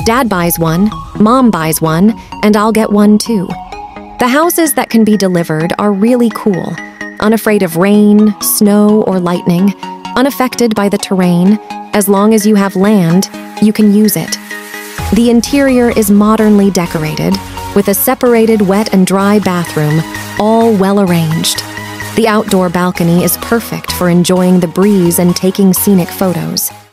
Dad buys one, Mom buys one, and I'll get one too. The houses that can be delivered are really cool, unafraid of rain, snow, or lightning, unaffected by the terrain. As long as you have land, you can use it. The interior is modernly decorated, with a separated wet and dry bathroom, all well arranged. The outdoor balcony is perfect for enjoying the breeze and taking scenic photos.